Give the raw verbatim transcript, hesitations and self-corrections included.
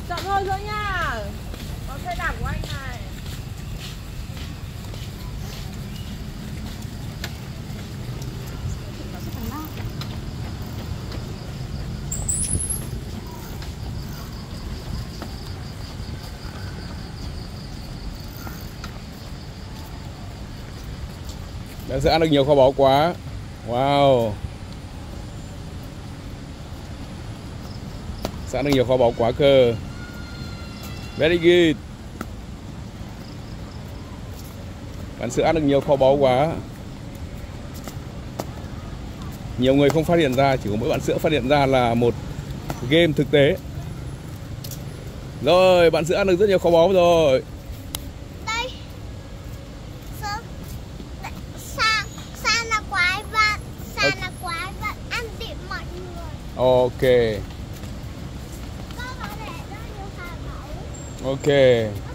Chậm hơn thôi nha. Có xe đạp của anh này. Bạn sẽ ăn được nhiều kho báu quá. Wow. Sẽ ăn được nhiều kho báu quá cơ. Very good. Bạn sẽ ăn được nhiều kho báu quá. Nhiều người không phát hiện ra, chỉ có mỗi bạn sữa phát hiện ra là một game thực tế. Rồi, bạn sữa ăn được rất nhiều kho báu rồi. Đây. Sa, sa là quái vật, sa okay. là quái vật, ăn điểm mọi người. Ok. Có bảo vệ rất nhiều kho báu. Ok.